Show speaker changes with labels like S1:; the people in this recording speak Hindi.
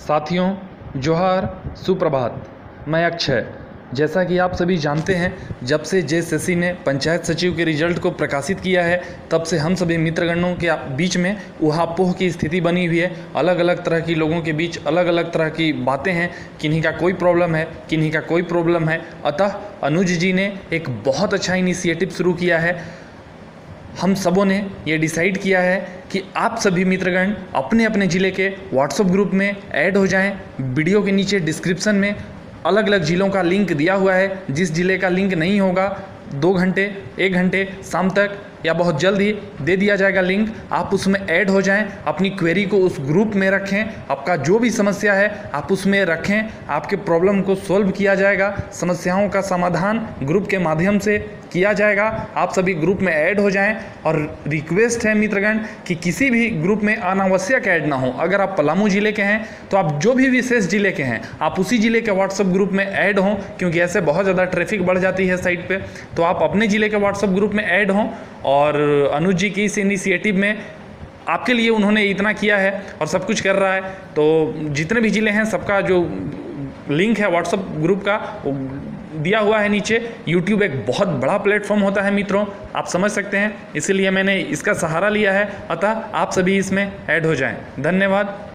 S1: साथियों, जोहार, सुप्रभात। मैं अक्षय। जैसा कि आप सभी जानते हैं, जब से जेएसएससी ने पंचायत सचिव के रिजल्ट को प्रकाशित किया है, तब से हम सभी मित्रगणों के बीच में ऊहापोह की स्थिति बनी हुई है। अलग अलग तरह की लोगों के बीच अलग अलग तरह की बातें हैं। किन्हीं का कोई प्रॉब्लम है, किन्हीं का कोई प्रॉब्लम है। अतः अनुज जी ने एक बहुत अच्छा इनिशिएटिव शुरू किया है। हम सबों ने ये डिसाइड किया है कि आप सभी मित्रगण अपने अपने ज़िले के व्हाट्सएप ग्रुप में ऐड हो जाएं। वीडियो के नीचे डिस्क्रिप्शन में अलग अलग ज़िलों का लिंक दिया हुआ है। जिस ज़िले का लिंक नहीं होगा, 2 घंटे 1 घंटे शाम तक या बहुत जल्द ही दे दिया जाएगा लिंक। आप उसमें ऐड हो जाएं, अपनी क्वेरी को उस ग्रुप में रखें। आपका जो भी समस्या है आप उसमें रखें, आपके प्रॉब्लम को सॉल्व किया जाएगा। समस्याओं का समाधान ग्रुप के माध्यम से किया जाएगा। आप सभी ग्रुप में ऐड हो जाएं। और रिक्वेस्ट है मित्रगण कि किसी भी ग्रुप में अनावश्यक ऐड ना हो। अगर आप पलामू ज़िले के हैं तो आप जो भी विशेष ज़िले के हैं आप उसी ज़िले के व्हाट्सएप ग्रुप में ऐड हों, क्योंकि ऐसे बहुत ज़्यादा ट्रैफिक बढ़ जाती है साइट पे। तो आप अपने ज़िले के व्हाट्सएप ग्रुप में ऐड हों। और अनुज जी की इस इनिशिएटिव में आपके लिए उन्होंने इतना किया है और सब कुछ कर रहा है। तो जितने भी ज़िले हैं सबका जो लिंक है व्हाट्सएप ग्रुप का वो दिया हुआ है नीचे। यूट्यूब एक बहुत बड़ा प्लेटफॉर्म होता है मित्रों, आप समझ सकते हैं, इसीलिए मैंने इसका सहारा लिया है। अतः आप सभी इसमें ऐड हो जाएं। धन्यवाद।